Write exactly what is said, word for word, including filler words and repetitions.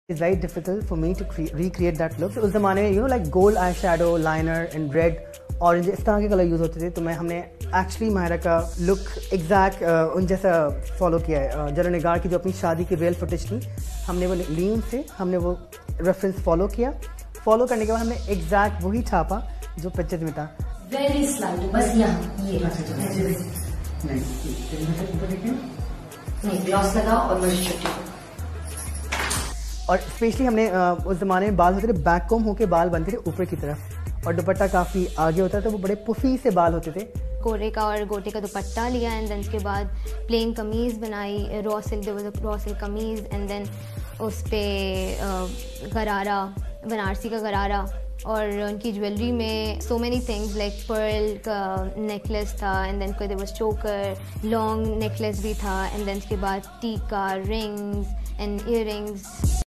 It's very difficult for me to recreate that look. उस ज़माने में you know like gold eyeshadow, liner and red, orange इस तरह के कलर यूज़ होते थे, तो मैं हमने एक्चुअली मायरा का लुक एग्जैक्ट uh, उन जैसा फॉलो किया है. uh, जरा निगार की जो अपनी शादी की रियल फुटेज थी, हमने वो ली उनसे, हमने वो रेफरेंस फॉलो किया. फॉलो करने के बाद हमने एग्जैक्ट वही छापा जो पिक्चर में था. वेरी स्लाइट, बस यहाँ ये नहीं ग्लॉस लगाओ और मेरी छुट्टी. और स्पेशली हमने उस ज़माने में बाल होते थे बैक कॉम होके बाल बनते थे ऊपर की तरफ, और दुपट्टा काफ़ी आगे होता था, वो बड़े पुफी से बाल होते थे. कोरे का और गोटे का दुपट्टा लिया एंड देन उसके बाद प्लेन कमीज़ बनाई, raw silk, there was a raw silk कमीज़ एंड देन उस पे गरारा, बनारसी का गरारा. और उनकी ज्वेलरी में so many things like pearl का नेकलेस था एंड देन कोई there was choker, long necklace भी था एंड देन उसके बाद टीका, रिंग्स एंड ईयररिंग्स.